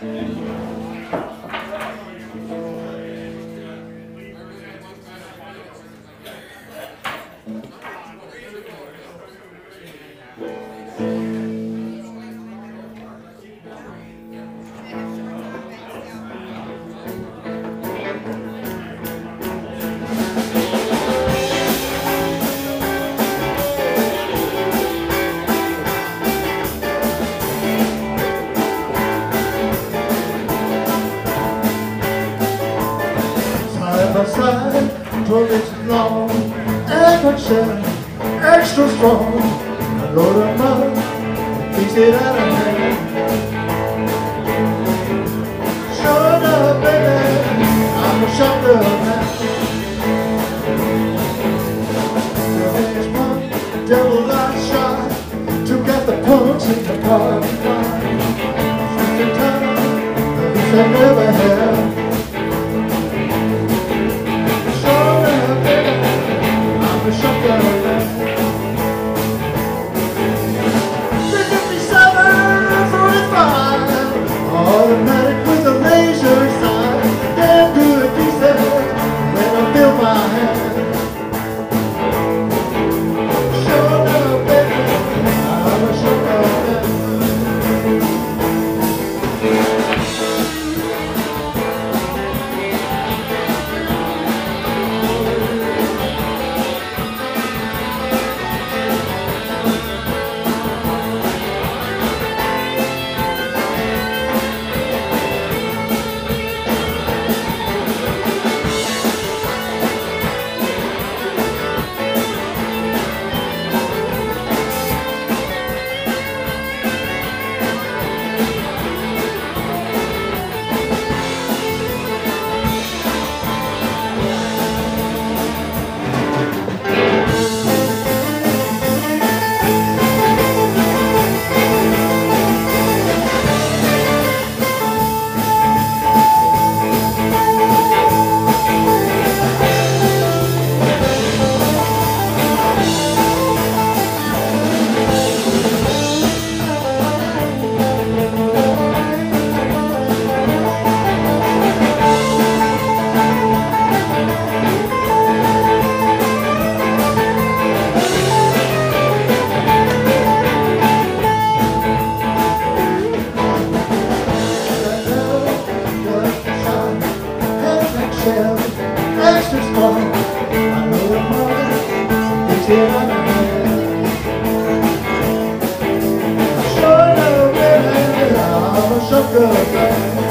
Side, 12 inches long, and one shell, extra strong. A load of mud, beats it out of hand. Sure enough, baby, I'm a shotgun now. There's one double-line shot, took out the punch in the parking lot. 50 times, at least I never have. Automatic with a laser sight, damn good decent when I feel my hand. Sure enough, baby, I'm a shotgun. Extra strong, I know the mother, it's in my hand. Sure enough, baby, I'm a shotgun man.